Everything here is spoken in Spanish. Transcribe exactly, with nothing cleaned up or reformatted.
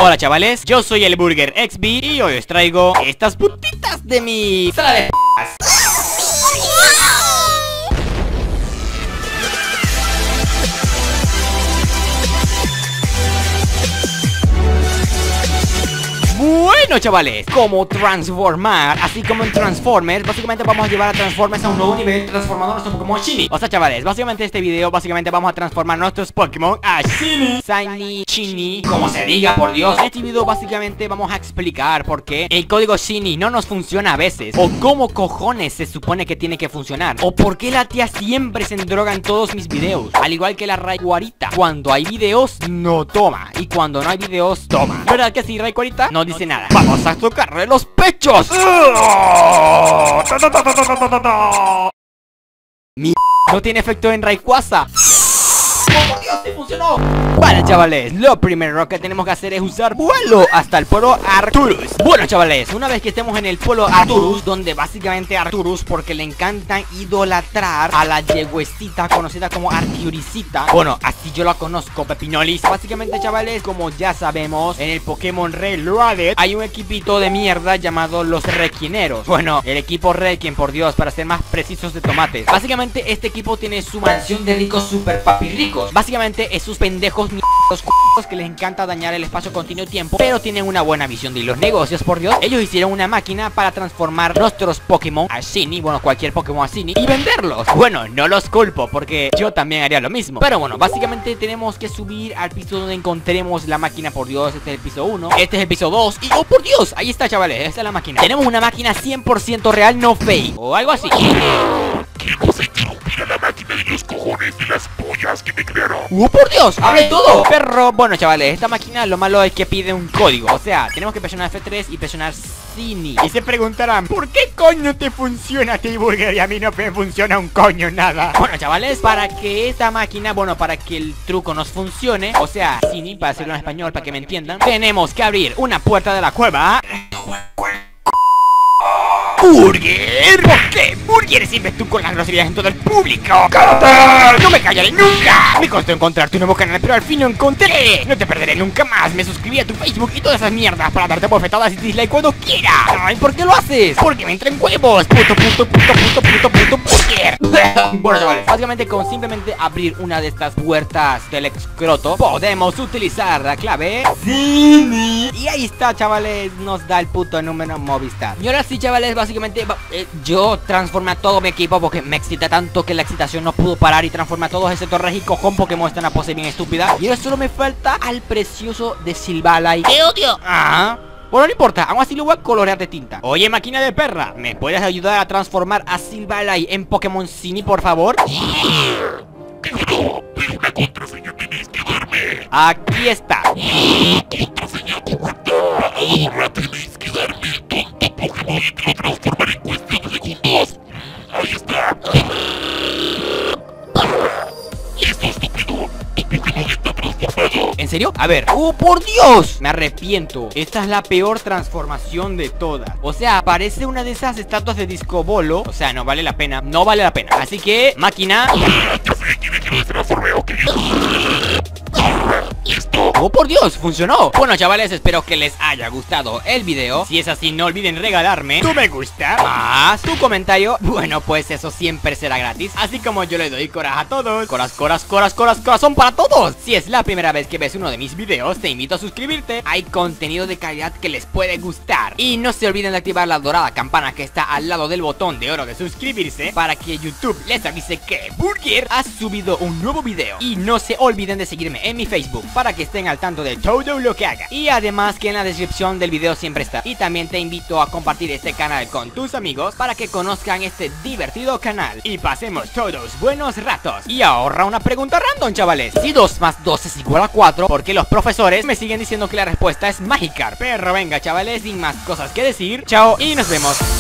Hola chavales, yo soy el Burger X B y hoy os traigo estas putitas de mi sala de p***as. Bueno chavales, como transformar, así como en Transformers, básicamente vamos a llevar a Transformers a un nuevo nivel transformando nuestro Pokémon Shiny. O sea chavales, básicamente este video, básicamente vamos a transformar nuestros Pokémon a Shiny, Shiny, Shiny, como se diga, por Dios. En este video básicamente vamos a explicar por qué el código Shiny no nos funciona a veces, o cómo cojones se supone que tiene que funcionar, o por qué la tía siempre se endroga en todos mis videos, al igual que la Rayquarita. Cuando hay videos, no toma, y cuando no hay videos, toma. ¿Verdad que sí, Rayquarita? No dice nada. Vamos a tocarle los pechos. Mi no tiene efecto en Rayquaza. ¡Oh, Dios, sí funcionó! Vale, chavales, lo primero que tenemos que hacer es usar vuelo hasta el polo Arcturus. Bueno, chavales, una vez que estemos en el polo Arcturus, donde básicamente Arcturus, porque le encanta idolatrar a la yeguecita conocida como Arcturicita. Bueno, así yo la conozco, Pepinolis. Básicamente, chavales, como ya sabemos, en el Pokémon Reloaded hay un equipito de mierda llamado los Requineros. Bueno, el equipo Requien, por Dios, para ser más precisos, de tomates. Básicamente, este equipo tiene su mansión de ricos super papi ricos. Básicamente, esos pendejos mierdos que les encanta dañar el espacio continuo tiempo, pero tienen una buena visión de los negocios, por Dios. Ellos hicieron una máquina para transformar nuestros Pokémon a Shiny, bueno, cualquier Pokémon a Shiny, y venderlos. Bueno, no los culpo, porque yo también haría lo mismo. Pero bueno, básicamente tenemos que subir al piso donde encontremos la máquina, por Dios. Este es el piso uno, este es el piso dos, y oh, por Dios, ahí está, chavales, esta es la máquina. Tenemos una máquina cien por ciento real, no fake, o algo así. Mira la máquina y los cojones de las pollas que me crearon. ¡Uh, por Dios! ¡Hable todo! Perro, bueno, chavales, esta máquina lo malo es que pide un código. O sea, tenemos que presionar F tres y presionar Shiny. Y se preguntarán, ¿por qué coño te funciona a ti, Burger, y a mí no me funciona un coño nada? Bueno, chavales, para que esta máquina, bueno, para que el truco nos funcione, o sea, Shiny, para decirlo en español, para que me entiendan, tenemos que abrir una puerta de la cueva. ¡Burger! ¿Por qué? ¡Burger! Siempre tú con las groserías en todo el público. ¡Cállate! ¡No me callaré nunca! Me costó encontrarte un nuevo canal, pero al fin lo encontré. No te perderé nunca más. Me suscribí a tu Facebook y todas esas mierdas para darte bofetadas y dislike cuando quiera. Ay, ¿por qué lo haces? Porque me entran huevos. Puto, puto, puto, puto, puto, puto, Burger. Bueno, chavales, básicamente con simplemente abrir una de estas puertas del excroto, podemos utilizar la clave Shiny. Y ahí está, chavales, nos da el puto número Movistar. Y ahora sí, chavales, básicamente eh, yo transformé a todo mi equipo porque me excita tanto que la excitación no pudo parar, y transformé a todos excepto Reg y Cojón porque muestran una pose bien estúpida. Y ahora solo me falta al precioso de Silvalai. ¡Te odio! Ah, bueno, no importa, aún así lo voy a colorear de tinta. Oye, máquina de perra, ¿me puedes ayudar a transformar a Silvalai en Pokémon Shiny, por favor? Pero una contraseña tienes que darme. Aquí está. Contraseña correcta. Ahora tienes que darme el tonto Pokémon y te lo transformaré en cuestión de segundos. Ahí está. Listo, estúpido. Tu Pokémon está transformado. ¿En serio? A ver. ¡Oh, por Dios! Me arrepiento. Esta es la peor transformación de todas. O sea, parece una de esas estatuas de Disco Bolo. O sea, no vale la pena. No vale la pena. Así que, máquina. Ya sé, tiene que lo transformé, ok. Listo. ¡Oh, por Dios! ¡Funcionó! Bueno, chavales, espero que les haya gustado el video. Si es así, no olviden regalarme tu me gusta, más tu comentario. Bueno, pues eso siempre será gratis. Así como yo le doy coraje a todos. Coras, coras, coras, coras, corazón para todos. Si es la primera vez que ves uno de mis videos, te invito a suscribirte. Hay contenido de calidad que les puede gustar. Y no se olviden de activar la dorada campana que está al lado del botón de oro de suscribirse, para que YouTube les avise que Burger ha subido un nuevo video. Y no se olviden de seguirme en mi Facebook para que estén al tanto de todo lo que haga. Y además que en la descripción del video siempre está. Y también te invito a compartir este canal con tus amigos para que conozcan este divertido canal y pasemos todos buenos ratos. Y ahora una pregunta random, chavales. Si dos más dos es igual a cuatro, ¿por qué los profesores me siguen diciendo que la respuesta es Magikarp? Pero venga, chavales, sin más cosas que decir, chao y nos vemos.